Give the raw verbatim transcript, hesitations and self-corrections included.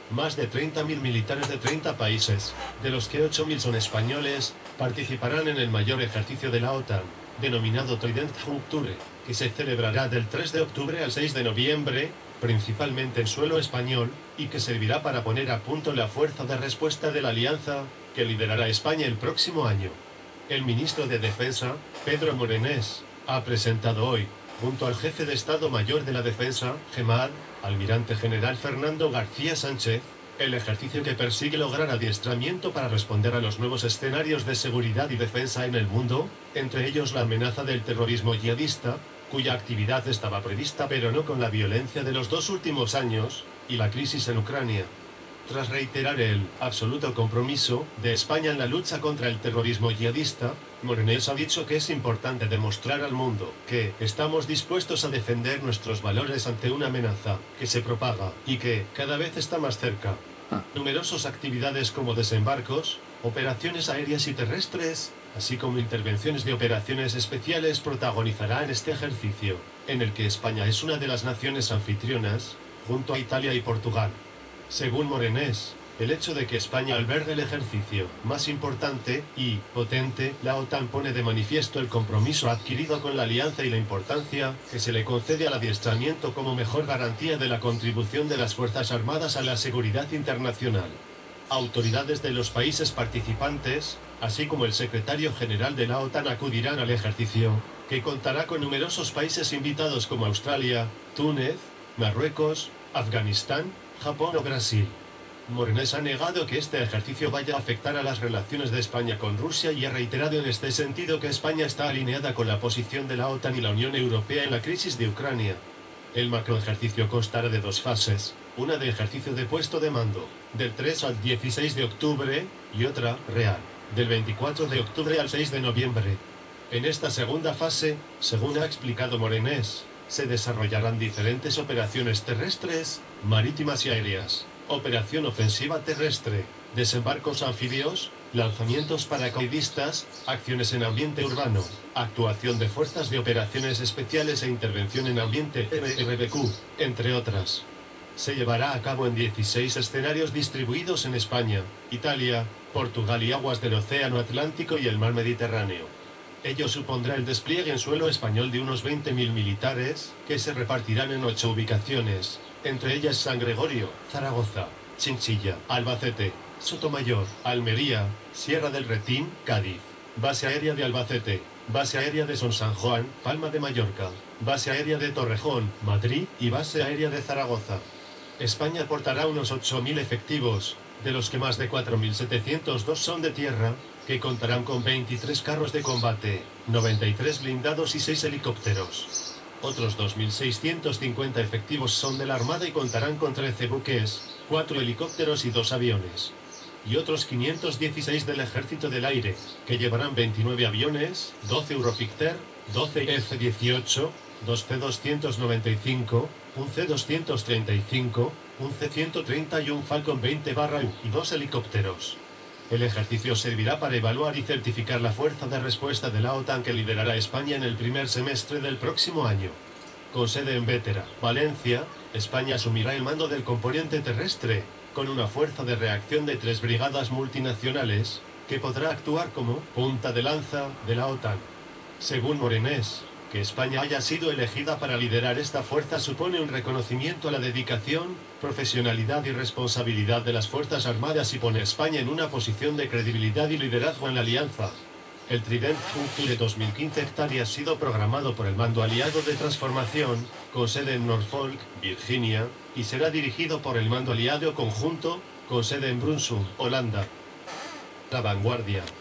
más de treinta mil militares de treinta países, de los que ocho mil son españoles, participarán en el mayor ejercicio de la OTAN, denominado Trident Juncture, que se celebrará del tres de octubre al seis de noviembre, principalmente en suelo español, y que servirá para poner a punto la fuerza de respuesta de la alianza, que liderará España el próximo año. El ministro de Defensa, Pedro Morenés, ha presentado hoy, junto al jefe de Estado Mayor de la Defensa, GEMAD, almirante general Fernando García Sánchez, el ejercicio que persigue lograr adiestramiento para responder a los nuevos escenarios de seguridad y defensa en el mundo, entre ellos la amenaza del terrorismo yihadista, cuya actividad estaba prevista pero no con la violencia de los dos últimos años, y la crisis en Ucrania. Tras reiterar el absoluto compromiso de España en la lucha contra el terrorismo yihadista, Morenés ha dicho que es importante demostrar al mundo que estamos dispuestos a defender nuestros valores ante una amenaza que se propaga y que cada vez está más cerca. Numerosas actividades como desembarcos, operaciones aéreas y terrestres, así como intervenciones de operaciones especiales protagonizará en este ejercicio, en el que España es una de las naciones anfitrionas, junto a Italia y Portugal. Según Morenés, el hecho de que España albergue el ejercicio más importante y potente, la OTAN pone de manifiesto el compromiso adquirido con la alianza y la importancia que se le concede al adiestramiento como mejor garantía de la contribución de las Fuerzas Armadas a la seguridad internacional. Autoridades de los países participantes, así como el secretario general de la OTAN acudirán al ejercicio, que contará con numerosos países invitados como Australia, Túnez, Marruecos, Afganistán, Japón o Brasil. Morenés ha negado que este ejercicio vaya a afectar a las relaciones de España con Rusia y ha reiterado en este sentido que España está alineada con la posición de la OTAN y la Unión Europea en la crisis de Ucrania. El macroejercicio constará de dos fases, una de ejercicio de puesto de mando, del tres al dieciséis de octubre, y otra, real, del veinticuatro de octubre al seis de noviembre. En esta segunda fase, según ha explicado Morenés, se desarrollarán diferentes operaciones terrestres, marítimas y aéreas, operación ofensiva terrestre, desembarcos anfibios, lanzamientos paracaidistas, acciones en ambiente urbano, actuación de fuerzas de operaciones especiales e intervención en ambiente R R B Q, entre otras. Se llevará a cabo en dieciséis escenarios distribuidos en España, Italia, Portugal y aguas del Océano Atlántico y el Mar Mediterráneo. Ello supondrá el despliegue en suelo español de unos veinte mil militares, que se repartirán en ocho ubicaciones, entre ellas San Gregorio, Zaragoza, Chinchilla, Albacete, Sotomayor, Almería, Sierra del Retín, Cádiz, Base Aérea de Albacete, Base Aérea de Son San Juan, Palma de Mallorca, Base Aérea de Torrejón, Madrid y Base Aérea de Zaragoza. España aportará unos ocho mil efectivos, de los que más de cuatro mil setecientos dos son de tierra, que contarán con veintitrés carros de combate, noventa y tres blindados y seis helicópteros. Otros dos mil seiscientos cincuenta efectivos son de la Armada y contarán con trece buques, cuatro helicópteros y dos aviones. Y otros quinientos dieciséis del Ejército del Aire, que llevarán veintinueve aviones, doce Eurofighter, doce F dieciocho, dos C doscientos noventa y cinco, un C doscientos treinta y cinco, un C ciento treinta y un Falcon veinte barra U y dos helicópteros. El ejercicio servirá para evaluar y certificar la fuerza de respuesta de la OTAN que liderará España en el primer semestre del próximo año. Con sede en Bétera, Valencia, España asumirá el mando del componente terrestre, con una fuerza de reacción de tres brigadas multinacionales, que podrá actuar como punta de lanza de la OTAN. Según Morenés, que España haya sido elegida para liderar esta fuerza supone un reconocimiento a la dedicación, profesionalidad y responsabilidad de las Fuerzas Armadas y pone a España en una posición de credibilidad y liderazgo en la alianza. El Trident Juncture dos mil quince hectáreas ha sido programado por el Mando Aliado de Transformación, con sede en Norfolk, Virginia, y será dirigido por el Mando Aliado Conjunto, con sede en Brunssum, Holanda. La Vanguardia.